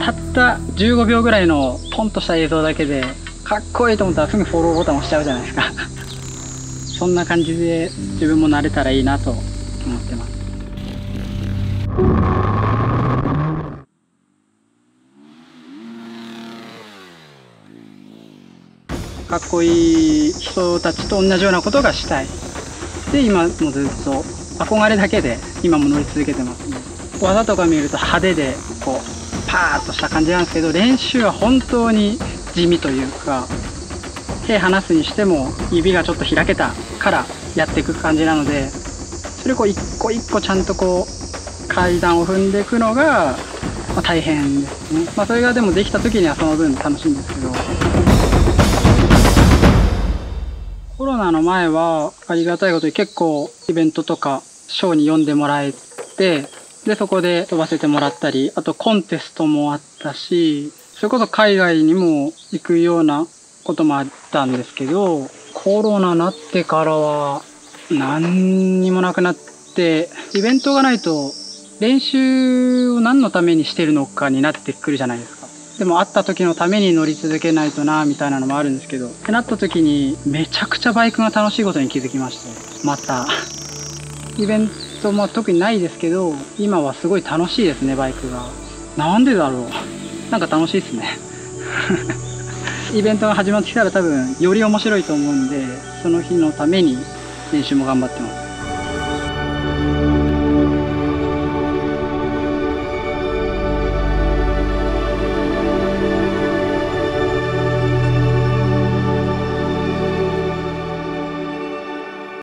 たった15秒ぐらいのポンとした映像だけでかっこいいと思ったらすぐフォローボタン押しちゃうじゃないですかそんな感じで自分も慣れたらいいなと思ってます。かっこいい人たちと同じようなことがしたい。で、今もずっと憧れだけで今も乗り続けてますね。技とか見ると派手でこうパーッとした感じなんですけど、練習は本当に地味というか、手離すにしても指がちょっと開けたからやっていく感じなので、それをこう一個一個ちゃんとこう階段を踏んでいくのが、大変ですね。それがでもできた時にはその分楽しいんですけど。コロナの前はありがたいことに結構イベントとかショーに呼んでもらえて、でそこで飛ばせてもらったり、あとコンテストもあったし、それこそ海外にも行くようなこともあったんですけど、コロナになってからは何にもなくなって、イベントがないと練習を何のためにしてるのかになってくるじゃないですか。でも会った時のために乗り続けないとなみたいなのもあるんですけど、ってなった時にめちゃくちゃバイクが楽しいことに気づきまして、またイベントも特にないですけど、今はすごい楽しいですね、バイクが。なんでだろう、なんか楽しいですねイベントが始まってきたら多分より面白いと思うんで、その日のために練習も頑張ってます。